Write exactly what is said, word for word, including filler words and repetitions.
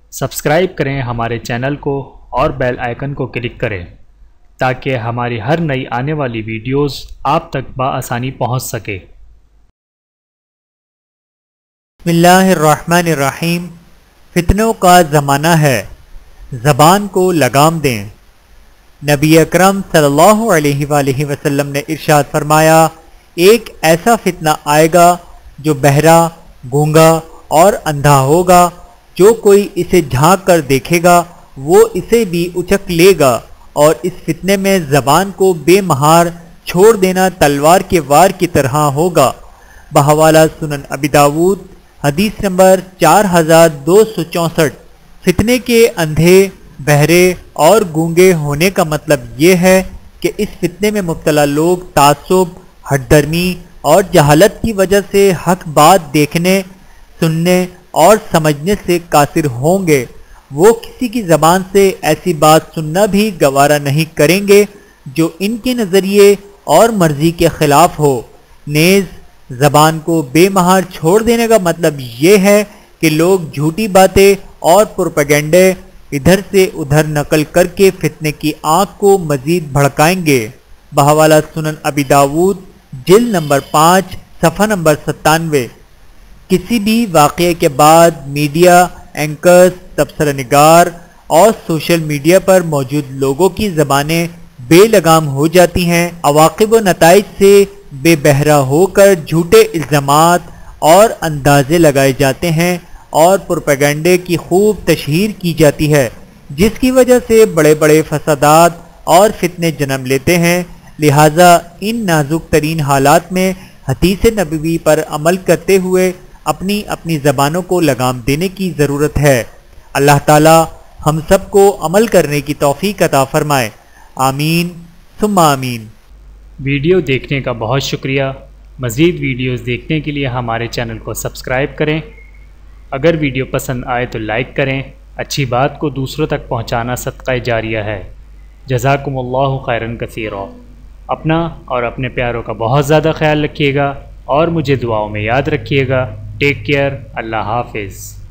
Subscribe کریں ہمارے channel کو اور بیل آئیکن کو کلک کریں تاکہ ہماری ہر نئی آنے والی ویڈیوز آپ تک بآسانی پہنچ سکے۔ بسم اللہ الرحمن الرحیم۔ فتنوں کا زمانہ ہے، زبان کو لگام دیں۔ نبی اکرم صلی اللہ علیہ وآلہ وسلم نے ارشاد فرمایا، ایک ایسا فتنہ آئے گا جو بہرا، گونگا اور اندھا ہوگا، جو کوئی اسے جھانک کر دیکھے گا وہ اسے بھی اچک لے گا، اور اس فتنے میں زبان کو بے مہار چھوڑ دینا تلوار کے وار کی طرح ہوگا۔ بحوالہ سنن ابی داود حدیث نمبر چار ہزار دو سو چونسٹھ۔ فتنے کے اندھے، بہرے اور گونگے ہونے کا مطلب یہ ہے کہ اس فتنے میں مبتلا لوگ تعصب، ہٹ درمی اور جہالت کی وجہ سے حق بات دیکھنے، سننے اور سمجھنے سے قاصر ہوں گے۔ وہ کسی کی زبان سے ایسی بات سننا بھی گوارا نہیں کریں گے جو ان کے نظریے اور مرضی کے خلاف ہو۔ نیز زبان کو بے مہار چھوڑ دینے کا مطلب یہ ہے کہ لوگ جھوٹی باتیں اور پروپیگنڈے ادھر سے ادھر نقل کر کے فتنے کی آگ کو مزید بھڑکائیں گے۔ بحوالہ سنن ابی داود جلد نمبر پانچ صفحہ نمبر ستانوے۔ کسی بھی واقعے کے بعد میڈیا اینکرز، تبصرہ نگار اور سوشل میڈیا پر موجود لوگوں کی زبانیں بے لگام ہو جاتی ہیں، عواقب و نتائج سے بے بہرا ہو کر جھوٹے الزامات اور اندازے لگائے جاتے ہیں اور پروپیگنڈے کی خوب تشہیر کی جاتی ہے، جس کی وجہ سے بڑے بڑے فسادات اور فتنے جنم لیتے ہیں۔ لہٰذا ان نازک ترین حالات میں حدیث نبوی پر عمل کرتے ہوئے اپنی اپنی زبانوں کو لگام دینے کی ضرورت ہے۔ اللہ تعالی ہم سب کو عمل کرنے کی توفیق عطا فرمائے، آمین ثم آمین۔ ویڈیو دیکھنے کا بہت شکریہ۔ مزید ویڈیوز دیکھنے کے لیے ہمارے چینل کو سبسکرائب کریں۔ اگر ویڈیو پسند آئے تو لائک کریں۔ اچھی بات کو دوسروں تک پہنچانا صدقہ جاریہ ہے۔ جزاکم اللہ خیرا کثیرا۔ اپنا اور اپنے پیاروں کا بہت زیادہ خیال رکھیے گا اور مجھے دعاؤں میں یاد رکھیے گا۔ Take care. اللہ حافظ۔